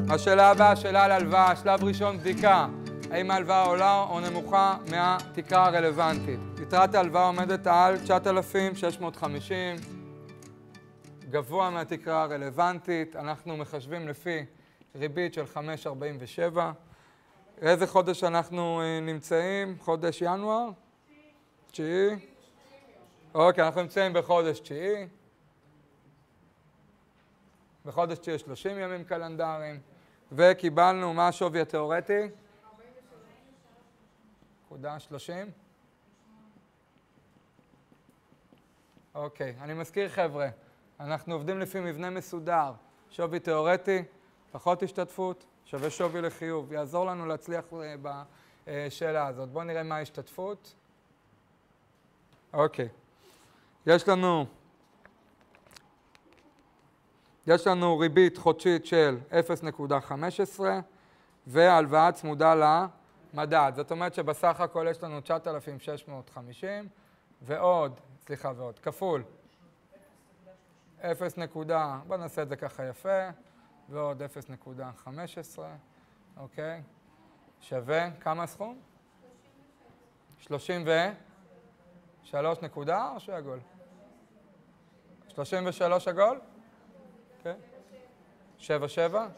השאלה הבאה, שאלה על הלוואה. שלב ראשון, בדיקה. האם ההלוואה עולה או נמוכה מהתקרה הרלוונטית. יתרת ההלוואה עומדת על 9,650, גבוה מהתקרה הרלוונטית. אנחנו מחשבים לפי ריבית של 5.47. איזה חודש אנחנו נמצאים? חודש ינואר? 9? אוקיי, אנחנו נמצאים בחודש 9. בחודש 9 30 ימים קלנדריים. וקיבלנו מה השווי התיאורטי? 30. אוקיי, אני מזכיר חבר'ה, אנחנו עובדים לפי מבנה מסודר. שווי תיאורטי, פחות השתתפות, שווה שווי לחיוב. יעזור לנו להצליח בשאלה הזאת. בואו נראה מה ההשתתפות. אוקיי. יש לנו ריבית חודשית של 0.15 והלוואה צמודה למדד. זאת אומרת שבסך הכל יש לנו 9,650 ועוד, כפול 0. בואו נעשה את זה ככה יפה, ועוד 0.15, אוקיי? שווה, כמה הסכום? 33 נקודה או שעגול? 33 עגול? כן. 7.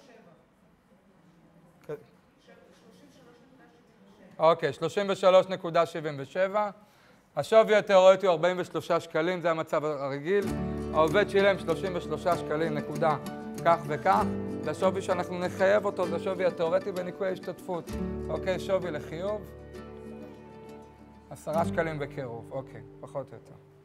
אוקיי, 33.77. השווי התיאורטי הוא 43 שקלים, זה המצב הרגיל. העובד שילם 33 שקלים נקודה כך וכך. לשווי שאנחנו נחייב אותו, זה השווי התיאורטי בניכוי ההשתתפות. אוקיי, שווי לחיוב. 10 שקלים בקירוב, אוקיי, פחות או יותר.